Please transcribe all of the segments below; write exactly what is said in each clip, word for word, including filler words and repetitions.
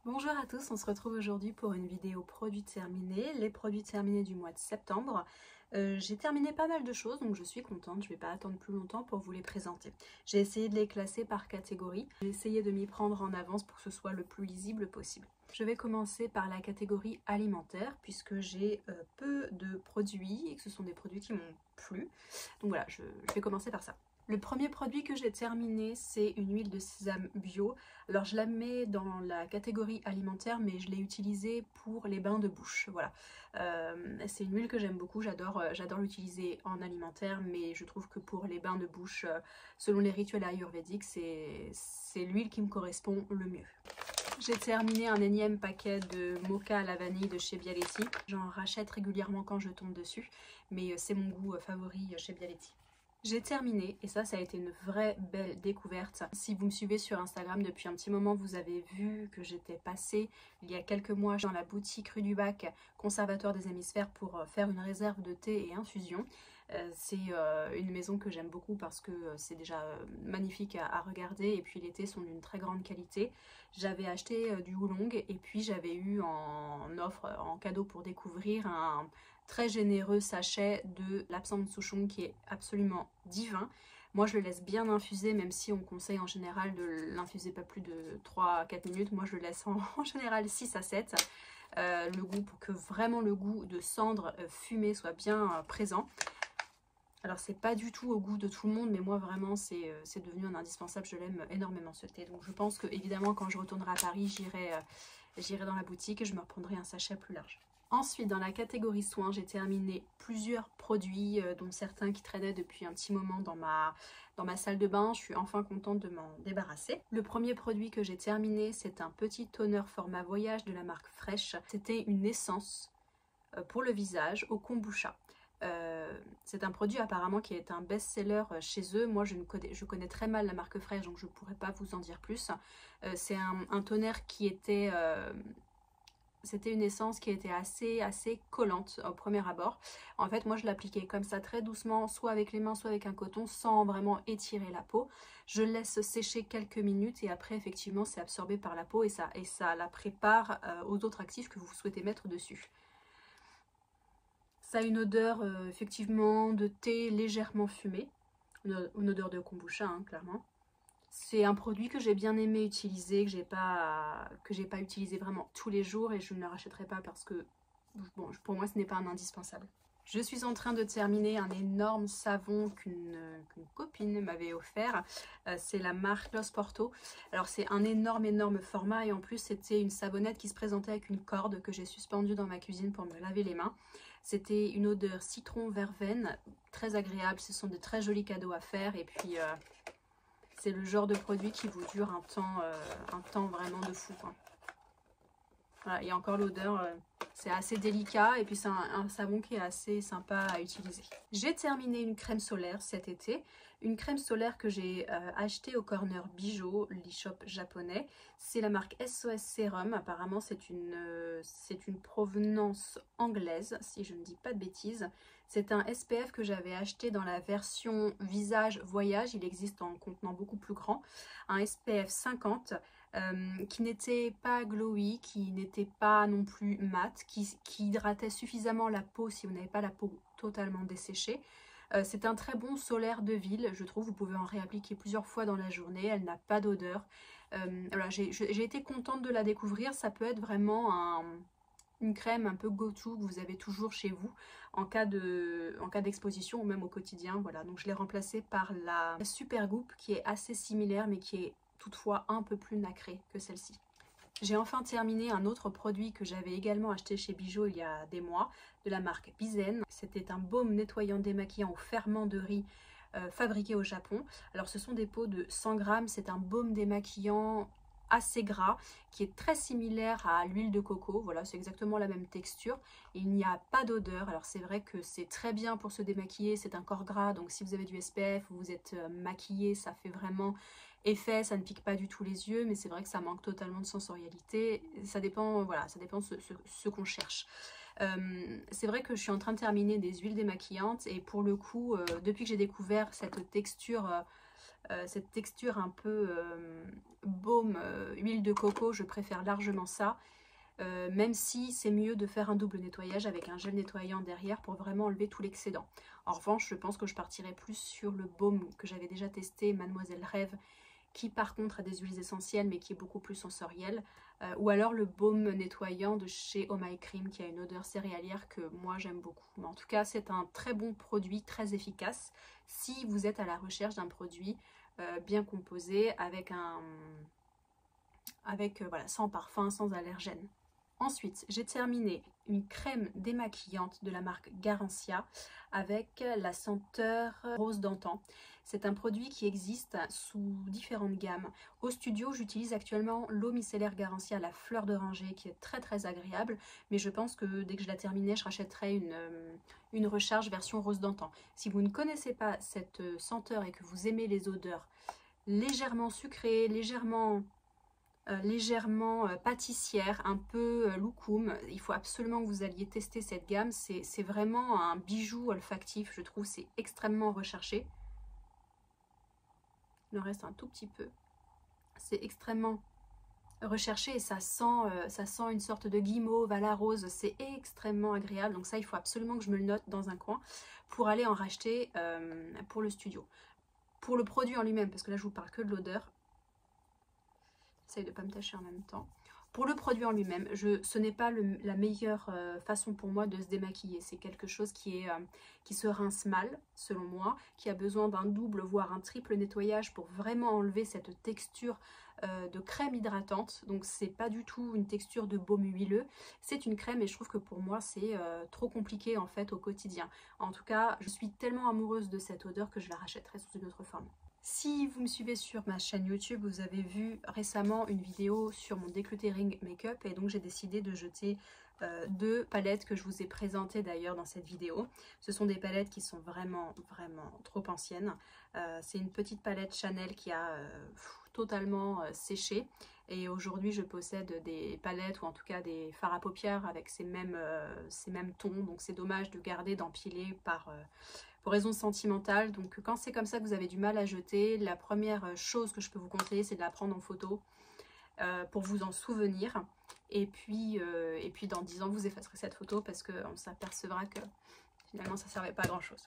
Bonjour à tous, on se retrouve aujourd'hui pour une vidéo produits terminés, les produits terminés du mois de septembre. Euh, j'ai terminé pas mal de choses donc je suis contente, je ne vais pas attendre plus longtemps pour vous les présenter. J'ai essayé de les classer par catégorie, j'ai essayé de m'y prendre en avance pour que ce soit le plus lisible possible. Je vais commencer par la catégorie alimentaire puisque j'ai euh, peu de produits et que ce sont des produits qui m'ont plu. Donc voilà, je, je vais commencer par ça. Le premier produit que j'ai terminé, c'est une huile de sésame bio. Alors je la mets dans la catégorie alimentaire, mais je l'ai utilisée pour les bains de bouche. Voilà, euh, c'est une huile que j'aime beaucoup, j'adore euh, j'adore l'utiliser en alimentaire, mais je trouve que pour les bains de bouche, euh, selon les rituels ayurvédiques, c'est l'huile qui me correspond le mieux. J'ai terminé un énième paquet de mocha à la vanille de chez Bialetti. J'en rachète régulièrement quand je tombe dessus, mais c'est mon goût favori chez Bialetti. J'ai terminé et ça, ça a été une vraie belle découverte. Si vous me suivez sur Instagram depuis un petit moment, vous avez vu que j'étais passée il y a quelques mois dans la boutique rue du Bac, conservatoire des hémisphères, pour faire une réserve de thé et infusion. Euh, c'est euh, une maison que j'aime beaucoup parce que c'est déjà magnifique à, à regarder et puis les thés sont d'une très grande qualité. J'avais acheté euh, du oolong et puis j'avais eu en offre, en cadeau pour découvrir, un très généreux sachet de l'Apsang Souchong qui est absolument divin. Moi je le laisse bien infuser, même si on conseille en général de l'infuser pas plus de trois à quatre minutes. Moi je le laisse en, en général six à sept. Euh, le goût, pour que vraiment le goût de cendre euh, fumée soit bien euh, présent. Alors c'est pas du tout au goût de tout le monde, mais moi vraiment c'est euh, devenu un indispensable, je l'aime énormément ce thé. Donc je pense que évidemment quand je retournerai à Paris, j'irai euh, j'irai dans la boutique et je me reprendrai un sachet plus large. Ensuite, dans la catégorie soins, j'ai terminé plusieurs produits, euh, dont certains qui traînaient depuis un petit moment dans ma, dans ma salle de bain. Je suis enfin contente de m'en débarrasser. Le premier produit que j'ai terminé, c'est un petit toner format voyage de la marque Fresh. C'était une essence euh, pour le visage au kombucha. Euh, c'est un produit apparemment qui est un best-seller chez eux. Moi je, ne connais, je connais très mal la marque Fresh, donc je ne pourrais pas vous en dire plus. Euh, c'est un, un toner qui était... Euh, C'était une essence qui était assez, assez collante au premier abord. En fait, moi, je l'appliquais comme ça, très doucement, soit avec les mains, soit avec un coton, sans vraiment étirer la peau. Je laisse sécher quelques minutes et après, effectivement, c'est absorbé par la peau et ça, et ça la prépare euh, aux autres actifs que vous souhaitez mettre dessus. Ça a une odeur, euh, effectivement, de thé légèrement fumé. Une, une odeur de kombucha, hein, clairement. C'est un produit que j'ai bien aimé utiliser, que j'ai pas, que j'ai pas utilisé vraiment tous les jours et je ne le rachèterai pas parce que bon, pour moi ce n'est pas un indispensable. Je suis en train de terminer un énorme savon qu'une qu'une copine m'avait offert. Euh, c'est la marque Los Porto. Alors c'est un énorme énorme format et en plus c'était une savonnette qui se présentait avec une corde que j'ai suspendue dans ma cuisine pour me laver les mains. C'était une odeur citron verveine, très agréable. Ce sont de très jolis cadeaux à faire et puis... Euh, c'est le genre de produit qui vous dure un temps, euh, un temps vraiment de fou, quoi. Voilà, et encore l'odeur, euh, c'est assez délicat et puis c'est un, un savon qui est assez sympa à utiliser. J'ai terminé une crème solaire cet été, une crème solaire que j'ai euh, achetée au Corner Bijou, l'e-shop japonais. C'est la marque S O S Serum, apparemment c'est une, euh, c'est une provenance anglaise, si je ne dis pas de bêtises. C'est un S P F que j'avais acheté dans la version visage voyage, il existe en contenant beaucoup plus grand, un S P F cinquante. Euh, qui n'était pas glowy, qui n'était pas non plus mat, qui, qui hydratait suffisamment la peau si vous n'avez pas la peau totalement desséchée. Euh, c'est un très bon solaire de ville, je trouve. Vous pouvez en réappliquer plusieurs fois dans la journée, elle n'a pas d'odeur. Euh, voilà, j'ai été contente de la découvrir. Ça peut être vraiment un, une crème un peu go-to que vous avez toujours chez vous en cas de, en cas d'exposition ou même au quotidien. Voilà, donc je l'ai remplacée par la Supergoop qui est assez similaire mais qui est toutefois un peu plus nacrée que celle-ci. J'ai enfin terminé un autre produit que j'avais également acheté chez Bijou il y a des mois, de la marque Bizen. C'était un baume nettoyant démaquillant au ferment de riz euh, fabriqué au Japon. Alors ce sont des pots de cent grammes, c'est un baume démaquillant assez gras qui est très similaire à l'huile de coco. Voilà, c'est exactement la même texture. Il n'y a pas d'odeur. Alors c'est vrai que c'est très bien pour se démaquiller, c'est un corps gras, donc si vous avez du S P F, vous êtes euh, maquillé, ça fait vraiment effet, ça ne pique pas du tout les yeux, mais c'est vrai que ça manque totalement de sensorialité. Ça dépend, voilà, ça dépend de ce, ce, ce qu'on cherche. Euh, c'est vrai que je suis en train de terminer des huiles démaquillantes et pour le coup, euh, depuis que j'ai découvert cette texture euh, euh, cette texture un peu euh, baume, euh, huile de coco, je préfère largement ça. Euh, même si c'est mieux de faire un double nettoyage avec un gel nettoyant derrière pour vraiment enlever tout l'excédent. En revanche, je pense que je partirai plus sur le baume que j'avais déjà testé, Mademoiselle Rêve, qui par contre a des huiles essentielles mais qui est beaucoup plus sensorielle, euh, ou alors le baume nettoyant de chez Oh My Cream qui a une odeur céréalière que moi j'aime beaucoup. Mais en tout cas, c'est un très bon produit, très efficace si vous êtes à la recherche d'un produit euh, bien composé avec un avec euh, voilà, sans parfum, sans allergène. Ensuite, j'ai terminé une crème démaquillante de la marque Garancia avec la senteur rose d'antan. C'est un produit qui existe sous différentes gammes. Au studio, j'utilise actuellement l'eau micellaire Garancia, la fleur d'oranger, qui est très très agréable. Mais je pense que dès que je la terminais, je rachèterai une, une recharge version rose d'antan. Si vous ne connaissez pas cette senteur et que vous aimez les odeurs légèrement sucrées, légèrement... Euh, légèrement euh, pâtissière, un peu euh, loukoum. Il faut absolument que vous alliez tester cette gamme. C'est vraiment un bijou olfactif, je trouve. C'est extrêmement recherché. Il en reste un tout petit peu. C'est extrêmement recherché et ça sent, euh, ça sent une sorte de guimauve à la rose. C'est extrêmement agréable. Donc ça, il faut absolument que je me le note dans un coin pour aller en racheter euh, pour le studio. Pour le produit en lui-même, parce que là, je vous parle que de l'odeur. J'essaye de ne pas me tâcher en même temps. Pour le produit en lui-même, ce n'est pas le, la meilleure euh, façon pour moi de se démaquiller. C'est quelque chose qui, est, euh, qui se rince mal, selon moi, qui a besoin d'un double, voire un triple nettoyage pour vraiment enlever cette texture euh, de crème hydratante. Donc c'est pas du tout une texture de baume huileux. C'est une crème et je trouve que pour moi c'est euh, trop compliqué en fait au quotidien. En tout cas, je suis tellement amoureuse de cette odeur que je la rachèterai sous une autre forme. Si vous me suivez sur ma chaîne YouTube, vous avez vu récemment une vidéo sur mon decluttering make-up et donc j'ai décidé de jeter euh, deux palettes que je vous ai présentées d'ailleurs dans cette vidéo. Ce sont des palettes qui sont vraiment, vraiment trop anciennes. Euh, C'est une petite palette Chanel qui a euh, pff, totalement euh, séché et aujourd'hui je possède des palettes ou en tout cas des fards à paupières avec ces mêmes, euh, ces mêmes tons, donc c'est dommage de garder, d'empiler par... Euh, pour raisons sentimentales. Donc quand c'est comme ça que vous avez du mal à jeter, la première chose que je peux vous conseiller, c'est de la prendre en photo euh, pour vous en souvenir. Et puis, euh, et puis dans dix ans, vous effacerez cette photo parce qu'on s'apercevra que finalement, ça ne servait pas à grand chose.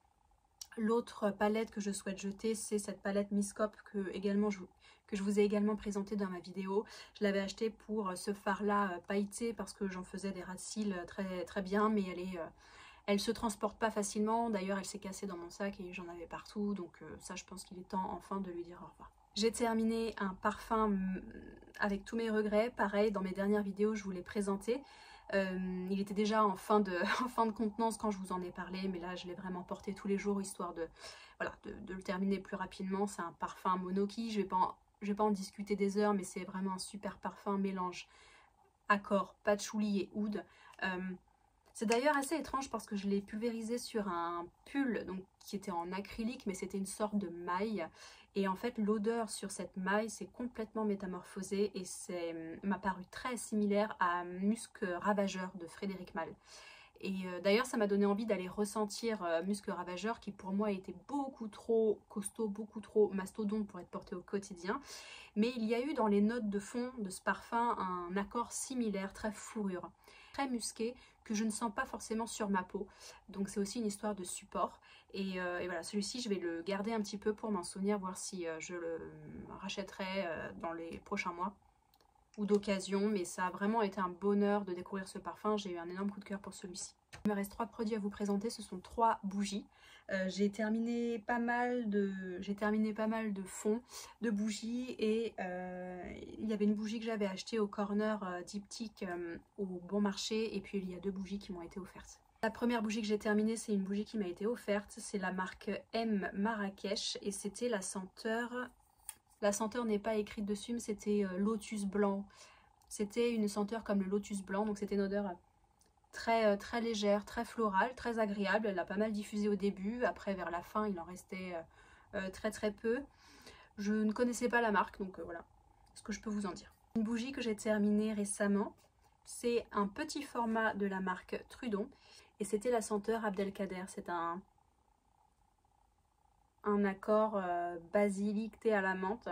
L'autre palette que je souhaite jeter, c'est cette palette Miss Cop que, également, je, que je vous ai également présentée dans ma vidéo. Je l'avais achetée pour ce fard-là pailleté parce que j'en faisais des ras de cils très, très bien, mais elle est... Euh, Elle se transporte pas facilement, d'ailleurs elle s'est cassée dans mon sac et j'en avais partout, donc euh, ça je pense qu'il est temps enfin de lui dire au revoir. J'ai terminé un parfum avec tous mes regrets, pareil dans mes dernières vidéos je vous l'ai présenté. Euh, il était déjà en fin, de, en fin de contenance quand je vous en ai parlé, mais là je l'ai vraiment porté tous les jours histoire de, voilà, de, de le terminer plus rapidement. C'est un parfum Monoki, je vais pas en, je vais pas en discuter des heures, mais c'est vraiment un super parfum, mélange accord, patchouli et oud. Euh, C'est d'ailleurs assez étrange parce que je l'ai pulvérisé sur un pull donc, qui était en acrylique, mais c'était une sorte de maille. Et en fait, l'odeur sur cette maille s'est complètement métamorphosée et m'a paru très similaire à Musc Ravageur de Frédéric Malle. Et euh, d'ailleurs, ça m'a donné envie d'aller ressentir euh, Musc Ravageur qui pour moi était beaucoup trop costaud, beaucoup trop mastodonte pour être porté au quotidien. Mais il y a eu dans les notes de fond de ce parfum un accord similaire, très fourrure, très musqué, que je ne sens pas forcément sur ma peau. Donc c'est aussi une histoire de support. Et, euh, et voilà, celui-ci, je vais le garder un petit peu pour m'en souvenir, voir si euh, je le rachèterai euh, dans les prochains mois ou d'occasion. Mais ça a vraiment été un bonheur de découvrir ce parfum. J'ai eu un énorme coup de cœur pour celui-ci. Il me reste trois produits à vous présenter, ce sont trois bougies. Euh, j'ai terminé pas mal de j'ai terminé pas mal de fonds de bougies et euh, il y avait une bougie que j'avais achetée au corner euh, diptyque euh, au bon marché et puis il y a deux bougies qui m'ont été offertes. La première bougie que j'ai terminée, c'est une bougie qui m'a été offerte, c'est la marque M Marrakech et c'était la senteur, la senteur n'est pas écrite dessus mais c'était euh, lotus blanc. C'était une senteur comme le lotus blanc, donc c'était une odeur Très, très légère, très florale, très agréable. Elle a pas mal diffusé au début. Après, vers la fin, il en restait euh, très très peu. Je ne connaissais pas la marque, donc euh, voilà ce que je peux vous en dire. Une bougie que j'ai terminée récemment, c'est un petit format de la marque Trudon. Et c'était la senteur Abdelkader. C'est un, un accord euh, basilic thé à la menthe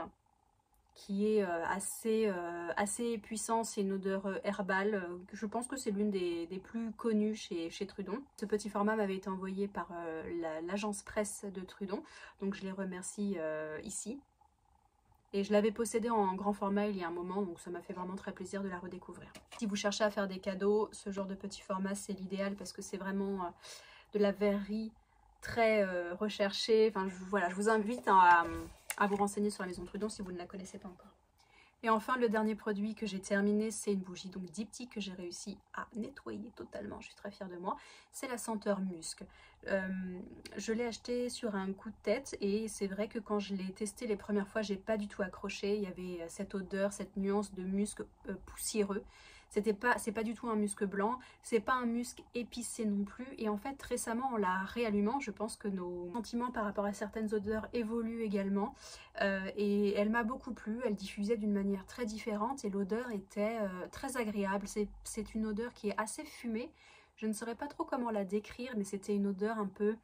qui est euh, assez, euh, assez puissant. C'est une odeur euh, herbale. Euh, je pense que c'est l'une des, des plus connues chez, chez Trudon. Ce petit format m'avait été envoyé par euh, l'agence la, presse de Trudon, donc je les remercie euh, ici. Et je l'avais possédé en grand format il y a un moment, donc ça m'a fait vraiment très plaisir de la redécouvrir. Si vous cherchez à faire des cadeaux, ce genre de petit format c'est l'idéal parce que c'est vraiment euh, de la verrerie très euh, recherchée. Enfin je, voilà, je vous invite à, à vous renseigner sur la maison Trudon si vous ne la connaissez pas encore. Et enfin, le dernier produit que j'ai terminé, c'est une bougie donc diptyque que j'ai réussi à nettoyer totalement. Je suis très fière de moi. C'est la senteur musc. Euh, je l'ai acheté sur un coup de tête et c'est vrai que quand je l'ai testé les premières fois, j'ai pas du tout accroché. Il y avait cette odeur, cette nuance de musc euh, poussiéreux. C'était pas, c'est pas du tout un musc blanc, c'est pas un musc épicé non plus. Et en fait, récemment, en la réallumant, je pense que nos sentiments par rapport à certaines odeurs évoluent également. Euh, et elle m'a beaucoup plu, elle diffusait d'une manière très différente et l'odeur était euh, très agréable. C'est une odeur qui est assez fumée. Je ne saurais pas trop comment la décrire, mais c'était une odeur un peu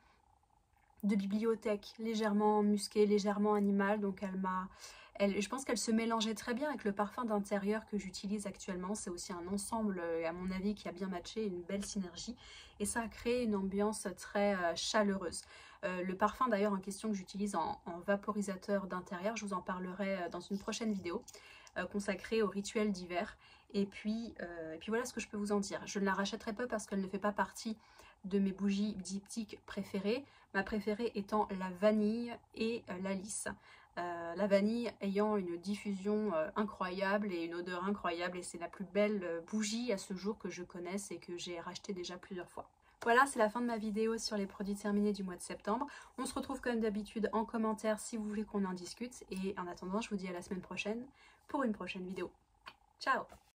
de bibliothèque, légèrement musquée, légèrement animale. Donc elle m'a... Elle, je pense qu'elle se mélangeait très bien avec le parfum d'intérieur que j'utilise actuellement. C'est aussi un ensemble, à mon avis, qui a bien matché, une belle synergie. Et ça a créé une ambiance très euh, chaleureuse. Euh, le parfum d'ailleurs en question que j'utilise en, en vaporisateur d'intérieur, je vous en parlerai dans une prochaine vidéo euh, consacrée au rituel d'hiver. Et puis, euh, et puis voilà ce que je peux vous en dire. Je ne la rachèterai pas parce qu'elle ne fait pas partie de mes bougies diptyques préférées. Ma préférée étant la vanille et euh, la lisse. Euh, la vanille ayant une diffusion euh, incroyable et une odeur incroyable, et c'est la plus belle euh, bougie à ce jour que je connaisse et que j'ai racheté déjà plusieurs fois. Voilà, c'est la fin de ma vidéo sur les produits terminés du mois de septembre. On se retrouve comme d'habitude en commentaire si vous voulez qu'on en discute, et en attendant je vous dis à la semaine prochaine pour une prochaine vidéo. Ciao!